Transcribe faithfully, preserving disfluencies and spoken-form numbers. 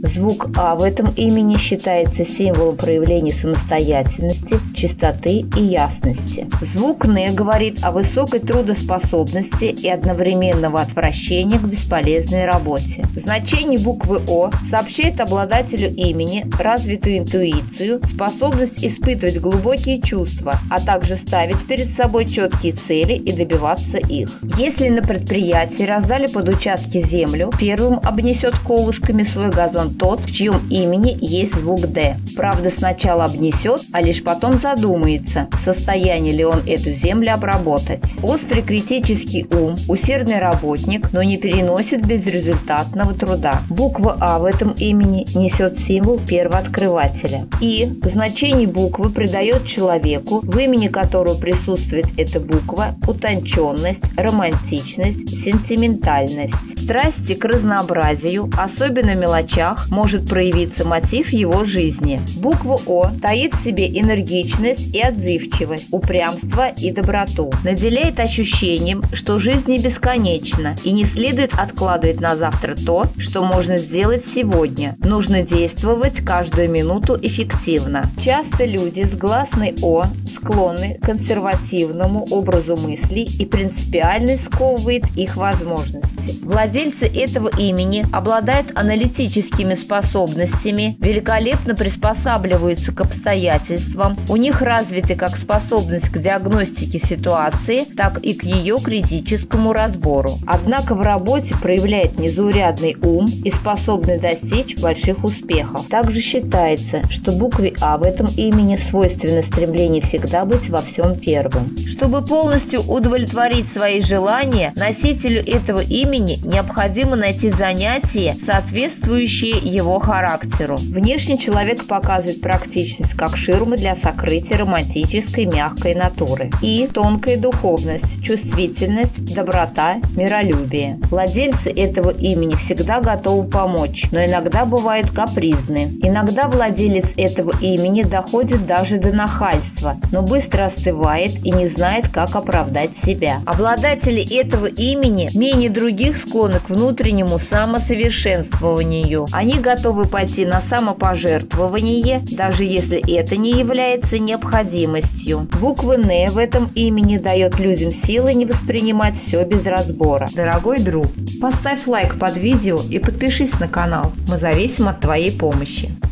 Звук «А» в этом имени считается символом проявления самостоятельности, чистоты и ясности. Звук «Н» говорит о высокой трудоспособности и одновременного отвращения к бесполезной работе. Значение буквы «О» сообщает обладателю имени развитую интуицию, способность испытывать глубокие чувства, а также ставить перед собой четкие цели и добиваться их. Если на предприятии раздали под участки землю, первым обнесет колышками свой газон тот, в чьем имени есть звук «Д». Правда, сначала обнесет, а лишь потом задумается, в состоянии ли он эту землю обработать. Острый критический ум, усердный работник, но не переносит безрезультатного труда. Буква «А» в этом имени несет символ первооткрывателя. И значение буквы придает человеку, в имени которого присутствует эта буква, утонченность, романтичность, сентиментальность. В страсти к разнообразию, особенно в мелочах, может проявиться мотив его жизни. Буква «О» таит в себе энергичность и отзывчивость, упрямство и доброту. Наделяет ощущением, что жизнь не бесконечна и не следует откладывать на завтра то, что можно сделать сегодня. Нужно действовать каждую минуту эффективно. Часто люди с гласной «О» склонны к консервативному образу мыслей и принципиально сковывает их возможности. Владельцы этого имени обладают аналитическими способностями, великолепно приспосабливаются к обстоятельствам, у них развиты как способность к диагностике ситуации, так и к ее критическому разбору. Однако в работе проявляет незаурядный ум и способны достичь больших успехов. Также считается, что букве «А» в этом имени свойственно стремление всегда быть во всем первым. Чтобы полностью удовлетворить свои желания, носителю этого имени необходимо найти занятие, соответствующее его характеру. Внешне человек показывает практичность как ширмы для сокрытия романтической мягкой натуры. И тонкая духовность, чувствительность, доброта, миролюбие. Владельцы этого имени всегда готовы помочь, но иногда бывают капризны. Иногда владелец этого имени доходит даже до нахальства, но быстро остывает и не знает, как оправдать себя. Обладатели этого имени менее других склонны к внутреннему самосовершенствованию. Они готовы пойти на самопожертвование, даже если это не является необходимостью. Буква «Н» в этом имени дает людям силы не воспринимать все без разбора. Дорогой друг, поставь лайк под видео и подпишись на канал. Мы зависим от твоей помощи.